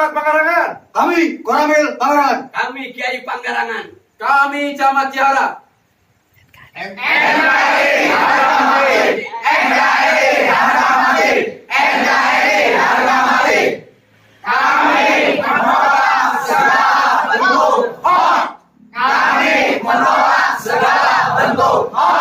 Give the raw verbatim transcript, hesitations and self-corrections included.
Camat Panggarangan. Kami Koramil Panggarangan. Kami Kiai Panggarangan. Kami Camat Ciara. N K R I harga mati. N K R I harga mati. N K R I harga mati. Kami menolak segala bentuk hoax. Kami menolak segala bentuk hoax.